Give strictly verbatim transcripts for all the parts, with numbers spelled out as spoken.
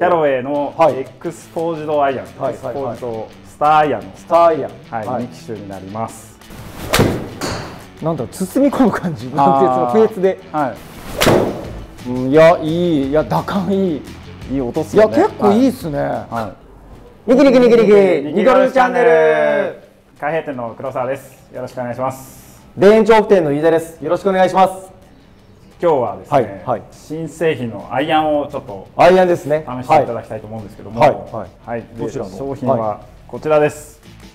キャロウェイの X フォージドアイアン、X フォージドスターアイアンのスターアイアン、はい、に機種になります。 なんだろう、包み込む感じ、なんていうの、フェーツで。はい。うん、いや、いい、いや、打感いい。 いい音っすよね。 いや、結構いいっすね。はい。にきにきにきにき、ニコルチャンネル。 開閉店の黒沢です。よろしくお願いします。 田園調布店の飯田です。よろしくお願いします。 今日はですね、はいはい、新製品のアイアンをちょっとアイアンですね、 試していただきたいと思うんですけども、はいはいはい、どちらの商品はこちらです。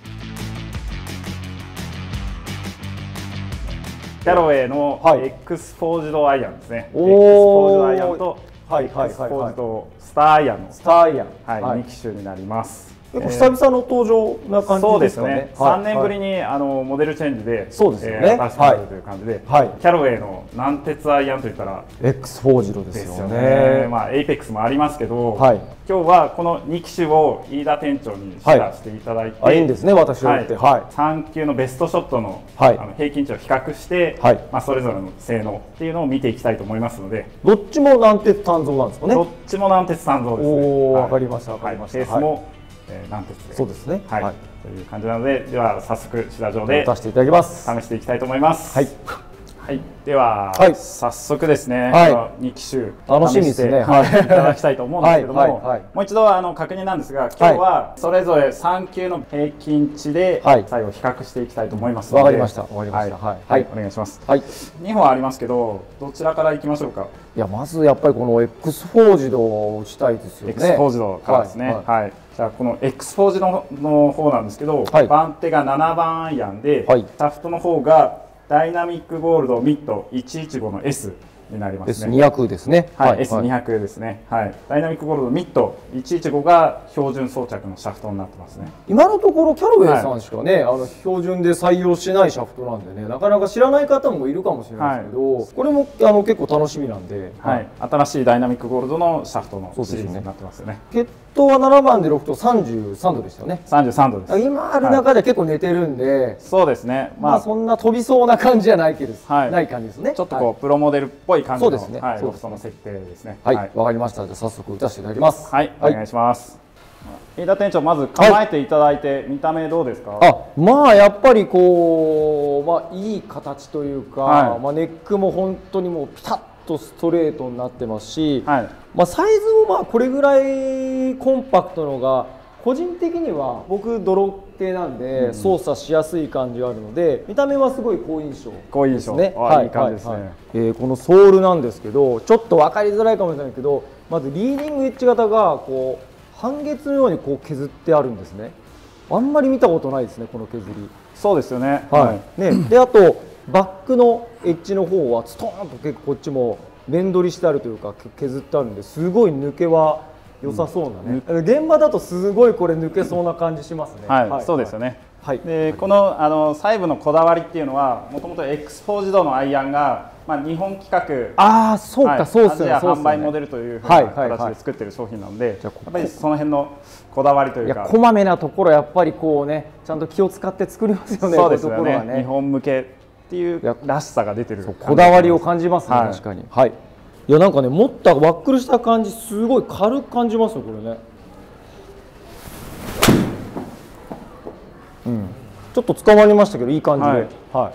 キャロウェイの X フォージドアイアンですね。X フォージドアイアンと X フォージドスターアイアンのスターアイアン、はいはい、に機種になります。 久々の登場な感じですかね。 そうですね。さんねんぶりにあのモデルチェンジで、 そうですよね。 新しくなるという感じで、キャロウェイの軟鉄アイアンといったら X フォージドですよね。 まあエイペックスもありますけど、今日はこのに機種を飯田店長にシェアしていただいて、 いいんですね、私はって。 さん級のベストショットの平均値を比較して、まあそれぞれの性能っていうのを見ていきたいと思いますので、 どっちも軟鉄鍛造なんですかね。 どっちも軟鉄鍛造ですね。 おお、わかりました、わかりました。 ケースも軟鉄で、そうですね。はい、という感じなので、では早速シダ上で出していただきます。 試していきたいと思います。はい。はい、では、早速ですね、に機種楽しみですね。 いただきたいと思うんですけども、もう一度あの確認なんですが、今日はそれぞれさん級の平均値で最後比較していきたいと思いますので、 わかりました。わかりました。 はい、お願いします。はい。にほんありますけど、どちらからいきましょうか。 いや、まずやっぱりこの X フォージドを打ちたいですよね。 X フォージドからですね。はい。じゃあこの X フォージドの方なんですけど、番手がななばんアイアンで、シャフトの方がダイナミックゴールドミッドいちいちごの S になりますね。 エスにひゃく ですね。 はい、エスにひゃく ですね。はい。ダイナミックゴールドミッドいちいちごが標準装着のシャフトになってますね。 今のところキャロウェイさんしかね、あの標準で採用しないシャフトなんでね、なかなか知らない方もいるかもしれないですけど、これもあの結構楽しみなんで、 はい。新しいダイナミックゴールドのシャフトのシリーズになってますよね。 血統はななばんでロフトさんじゅうさんどでしたよね。 さんじゅうさんどです。 今ある中で結構寝てるんで、 そうですね。 まあそんな飛びそうな感じじゃないけど、ない感じですね。 ちょっとこうプロモデルっぽい感じの。 そうですね。 ロフトの設定ですね。 はい、わかりました。じゃあ早速打たせていただきます。 はい、お願いします。飯田店長、まず構えていただいて、見た目どうですか。 あ、まあやっぱりこう、まあいい形というか、まあネックも本当にもうピタッとストレートになってますし、まあサイズもまあこれぐらいコンパクトのが個人的には僕泥系なんで操作しやすい感じがあるので、見た目はすごい好印象ですね。 はい、いい感じですね。 えー、このソールなんですけど、ちょっと分かりづらいかもしれないけど、まずリーディングエッジ型がこう半月のようにこう削ってあるんですね。あんまり見たことないですね、この削り。 そうですよね。 はい。ね、であとバックのエッジの方はストーンと結構こっちも面取りしてあるというか削ってあるんで、すごい抜けは良さそうなね、うん、現場だとすごいこれ抜けそうな感じしますね。 はい、はい、そうですよね。はい、でこのあの細部のこだわりっていうのは、もともと X フォージドのアイアンが、まあ、日本規格、 ああそうか、そうですね、 アジア販売モデルというふうな形で作ってる商品なので、やっぱりその辺のこだわりというか、いやこまめなところやっぱりこうね、ちゃんと気を使って作りますよね。 そうですよね。日本向けっていうらしさが出てる、 こだわりを感じますね、確かに。はい。いやなんかね、持ったワックルした感じ、すごい軽く感じますよこれね。うん、ちょっと捕まりましたけどいい感じで、はい、はい、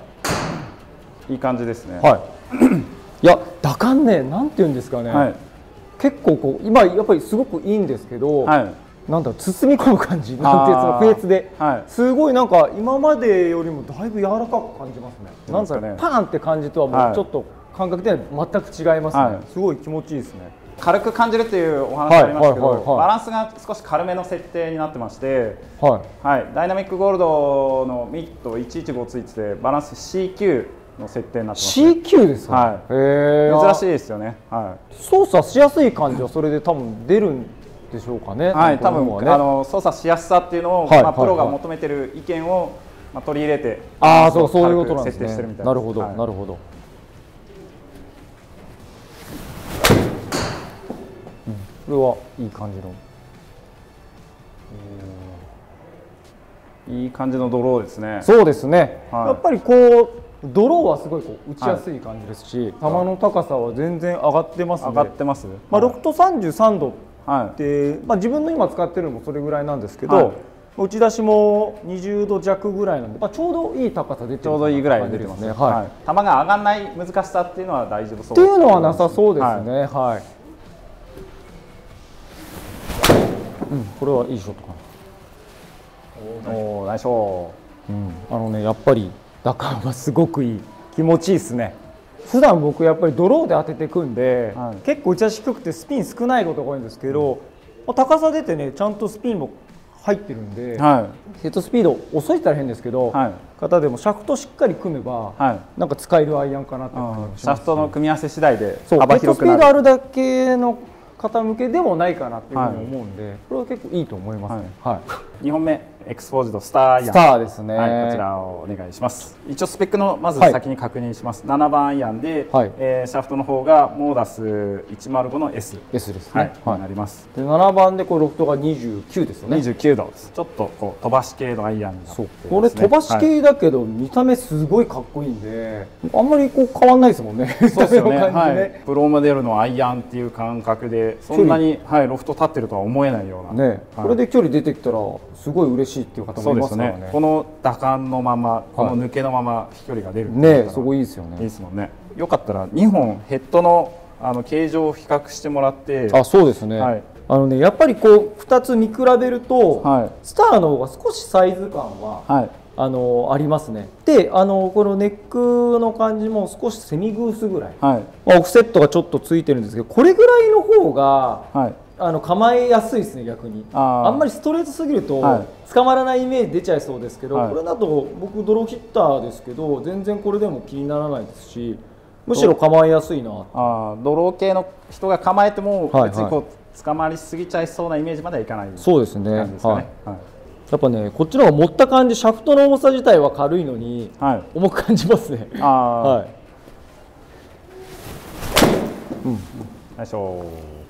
いい感じですね。 はい。いや打感ね、なんていうんですかね、はい、結構こう今やっぱりすごくいいんですけど、はい、なんだろう、包み込む感じ、なんていうそのフェーツで、はい、すごいなんか今までよりもだいぶ柔らかく感じますね。なんですかね、パーンって感じとはもうちょっと、はい、感覚では全く違いますね、はい、すごい気持ちいいですね。 軽く感じるっていうお話ありましたけど、バランスが少し軽めの設定になってまして、はい、はい、ダイナミックゴールドのミッドいちいちごついてて、バランス シーキュー の設定になってます、ね。シーキュー ですか。はい。へー、珍しいですよね。はい。操作しやすい感じはそれで多分出るんでしょうかね。 はい、多分、ね、あの操作しやすさっていうのを、はい、まあプロが求めてる意見をまあ取り入れて、 ああそうそういうことなんですね。 設定してるみたいなるほど、はい、なるほど。これはいい感じの、 いい感じのドローですね。 そうですね、はい、やっぱりこうドローはすごいこう打ちやすい感じですし、はい、球の高さは全然上がってますね。 上がってます。 まあロフトさんじゅうさんどっはい、で、まあ、自分の今使ってるのもそれぐらいなんですけど、はい、打ち出しもにじゅうど弱ぐらいなんで、まあ、ちょうどいい高さ出てる、 ちょうどいいぐらい出てますね。はい、球が上がらない難しさっていうのは大丈夫そうっていうのはなさそうですね。はい、はい、うん、これはいいショットかな。おお、ナイスショット。 うん、あのね、やっぱり打感はすごくいい、気持ちいいですね。普段僕やっぱりドローで当てていくんで、はい、結構打ち出し低くてスピン少ないことが多いんですけど、うん、高さ出てね、ちゃんとスピンも入ってるんで、はい、ヘッドスピード遅いったら変ですけど、はい、方でもシャフトしっかり組めば、はい、なんか使えるアイアンかなって感じがします、ね、 シャフトの組み合わせ次第で幅広くなる。ヘッドスピードあるだけの方向けでもないかなっていうふうに思うんで、はい、これは結構いいと思いますね。はいはい、 にほんめエクスフォージドスターアイアン、 スターですね、 はい、こちらをお願いします。一応スペックのまず先に確認します。はい、ななばんアイアンで、はい、えー、シャフトの方がモーダスいちまるごの S, S ですね、 はい、になります。 でななばんでこれロフトがにじゅうきゅうですよね。 にじゅうきゅうどです。ちょっとこう飛ばし系のアイアンになってますね。 そう、これ飛ばし系だけど、はい、見た目すごいかっこいいんで、あんまりこう変わんないですもんね。 そうですよね。はい、プロモデルのアイアンっていう感覚でそんなに、はい、ロフト立ってるとは思えないような、ね、はい、これで距離出てきたらすごい嬉しいっていう方もいますからね。 この打感のまま、この抜けのまま飛距離が出るね、すごいいいですよね。 いいですもんね。よかったらにほんヘッドのあの形状を比較してもらって。 あ、そうですね。はい、あのね、やっぱりこうふたつ見比べると、はい、スターの方が少しサイズ感は、はい、あのありますね。で、あのこのネックの感じも少しセミグースぐらい、はい、まあ、オフセットがちょっとついてるんですけど、これぐらいの方が、はい、あの構えやすいですね。逆に あ, あんまりストレートすぎると、はい、捕まらないイメージ出ちゃいそうですけど、はい、これだと僕ドローヒッターですけど全然これでも気にならないですし、むしろ構えやすいな。 あ、ドロー系の人が構えても別にこう捕まりすぎちゃいそうなイメージまではいかない感じですかね。 そうですね、はい、やっぱね、こっちの方が持った感じ、シャフトの重さ自体は軽いのに、はい、重く感じますね。あ、はい、 うん、よいしょ。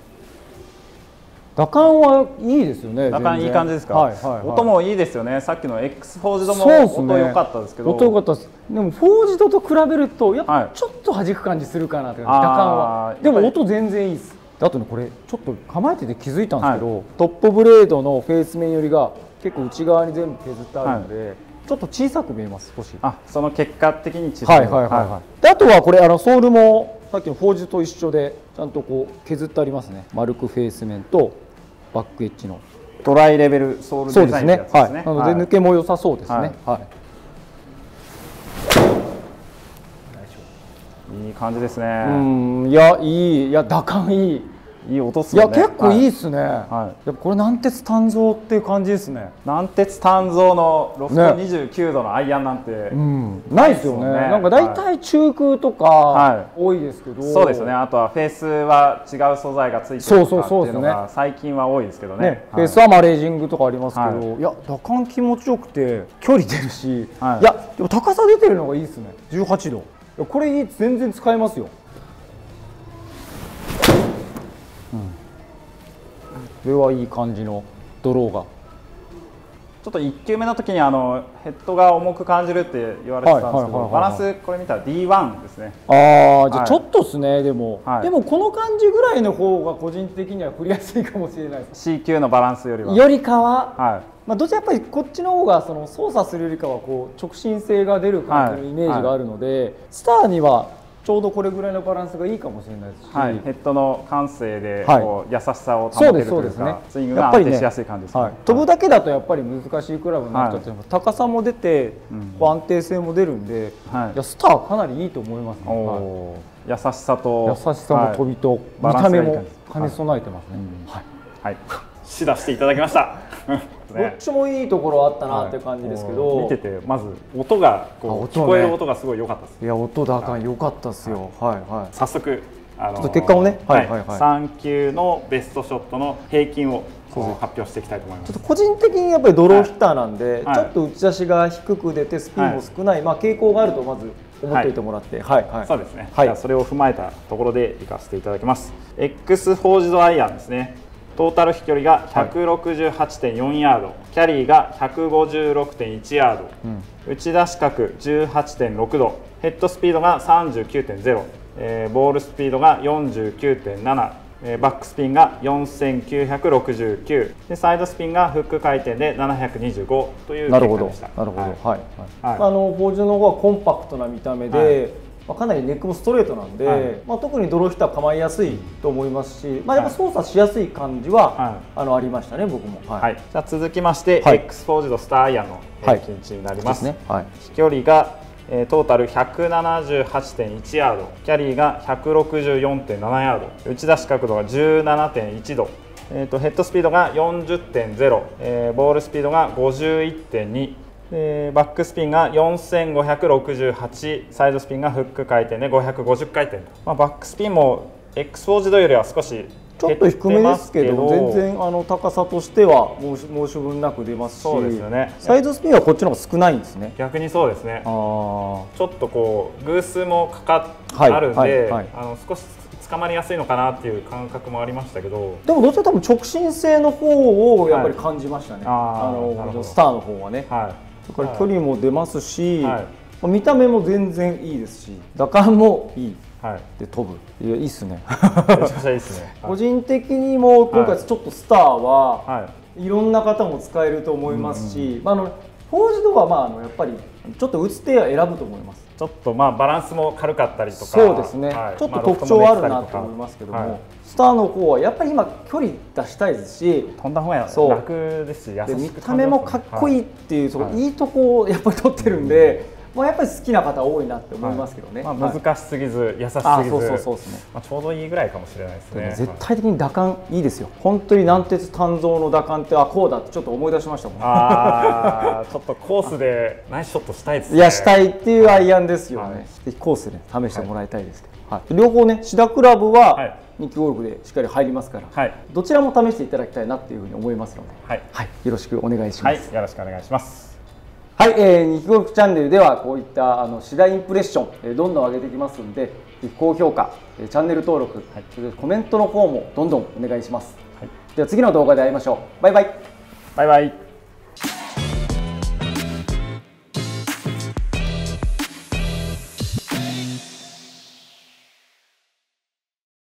打感はいいですよね。 打感いい感じですか。はいはいはい、音もいいですよね。さっきの X フォージドも音良かったですけど。 音良かったです。でもフォージドと比べるとやっぱちょっと弾く感じするかなという、はい、打感は。でも音全然いいです。あとね、これちょっと構えてて気づいたんですけど、はい、トップブレードのフェース面よりが結構内側に全部削ってあるので、はい、ちょっと小さく見えます。少し。あ、 その結果的に小さい。はいはいはい、 はい。で、あとはこれあのソールもさっきのフォージドと一緒でちゃんとこう削ってありますね。丸くフェース面とバックエッジのドライレベルソールデザインのやつですね。 はい、なので抜けも良さそうですね。はい、はい、 いい感じですね。 うん、いや、いい、いや、打感いい。 いい音っすよね。 いや、結構いいですね。はい、これ南鉄鍛造っていう感じですね。 南鉄鍛造のロフトにじゅうきゅうどのアイアンなんて、ね、 うん、ないですよね。なんか大体中空とか多いですけど、はい、 そうですね。あとはフェースは違う素材がついてるとかっていうのが最近は多いですけどね。ね、 フェースはマレージングとかありますけど、はい、いや、打感気持ちよくて距離出るし、はい、いや、でも高さ出てるのがいいですね。じゅうはちど。これいい、全然使えますよ。これはいい感じのドローが。 ちょっといっきゅうめの時にあのヘッドが重く感じるって言われてたんですけど、バランスこれ見たら ディーワン ですね。 ああ、じゃあちょっとですね。でも、はい、でもこの感じぐらいの方が個人的には振りやすいかもしれないです。 シー 級のバランスよりはよりかは、はい、まあどちらやっぱりこっちの方がその操作するよりかはこう直進性が出る感じのイメージがあるので、はいはい、スターにはちょうどこれぐらいのバランスがいいかもしれないですし、はい、 ヘッドの感性でこう優しさを保てるというか、スイングが安定しやすい感じですね。 飛ぶだけだとやっぱり難しいクラブになっちゃって、はい、高さも出て、うん、安定性も出るんで、はい、いやスターかなりいいと思いますね。 はい、優しさと優しさも飛びと、はい、見た目も兼ね備えてますね。 はい、試打していただきました。 どっちもいいところあったなっていう感じですけど、 はい、見ててまず音がこう聞こえる音がすごい良かったです。 いや、音打感良かったですよ。はいはい。 早速あの結果をね、 はいはいはい、さん級のベストショットの平均を発表していきたいと思います。 ちょっと個人的にやっぱりドローヒッターなんで、はい、ちょっと打ち出しが低く出てスピンも少ない、はい、まあ傾向があるとまず思っておいてもらって、はいはい、 そうですね。はい、じゃあそれを踏まえたところでいかせていただきます。X フォージドアイアンですね。トータル飛距離が ひゃくろくじゅうはちてんよん ヤード、キャリーが ひゃくごじゅうろくてんいち ヤード、うん、打ち出し角 じゅうはちてんろく 度、ヘッドスピードが さんじゅうきゅうてんゼロ、えー、ボールスピードが よんじゅうきゅうてんなな、 えー、バックスピンがよんせんきゅうひゃくろくじゅうきゅうで、サイドスピンがフック回転でななひゃくにじゅうごという結果でした。 なるほど、なるほど、はい、はい、あのフォージュの方はコンパクトな見た目で、はい、まあ、かなりネックもストレートなんで、はい、まあ、特にドローヒッター構いやすいと思いますし、まあ、やっぱ操作しやすい感じは、はい、あのありましたね、僕も。 はい、じゃあ続きまして、はい、X フォージュドスターアイアンの平均値になります。はい、ですね、はい、飛距離がえー、トータル ひゃくななじゅうはちてんいち ヤード、キャリーが ひゃくろくじゅうよんてんなな ヤード、打ち出し角度が じゅうななてんいち 度、えー、とヘッドスピードが よんじゅってんゼロ、えー、ボールスピードが ごじゅういってんに、えー、バックスピンがよんせんごひゃくろくじゅうはち、サイドスピンがフック回転でごひゃくごじゅう回転、まあ、バックスピンも X フォージュドよりは少しちょっと低めですけど、全然あの高さとしては申し申し分なく出ますし、そうですよね、サイドスピンはこっちの方が少ないんですね。 逆にそうですね。あ、ちょっとこう偶数もかかあるんで、あの少し捕まりやすいのかなっていう感覚もありましたけど、 でもどっちか多分直進性の方をやっぱり感じましたね。はい、あのスターの方はね。はい、だから距離も出ますし、はい、見た目も全然いいですし、打感もいい。はい、で飛ぶ、いや、いいっすね。個人的にも今回ちょっとスターはいろんな方も使えると思いますし、あのフォージュドはまああのやっぱりちょっと打つ手は選ぶと思います。 ちょっとまあバランスも軽かったりとか、 そうですね、はい、ちょっと特徴あるなと思いますけども、はい、スターの方はやっぱり今距離出したいですし、 飛んだ方が楽ですし、優しく、 見た目もかっこいいっていう、はい、いいとこをやっぱり取ってるんで。まあやっぱり好きな方多いなって思いますけどね。 はい、まあ難しすぎず、優しすぎず、まあちょうどいいぐらいかもしれないですね。 絶対的に打感いいですよ。本当に軟鉄鍛造の打感ってあこうだってちょっと思い出しましたもん。 ああ、ちょっとコースでナイスショットしたいですね。 いや、したいっていうアイアンですよね。はい、ぜひコースで試してもらいたいですけど。はい、両方ね、シダクラブは日記ゴルフでしっかり入りますから、はい、どちらも試していただきたいなっていうふうに思いますので、はい、はい、よろしくお願いします。 はい、よろしくお願いします。 はい、えー、日記ゴルフチャンネルではこういったあのシダインプレッション、えー、どんどん上げていきますので、ぜひ高評価、えー、チャンネル登録、はい、それでコメントの方もどんどんお願いします。はい、では次の動画で会いましょう。バイバイ。 バイバイ。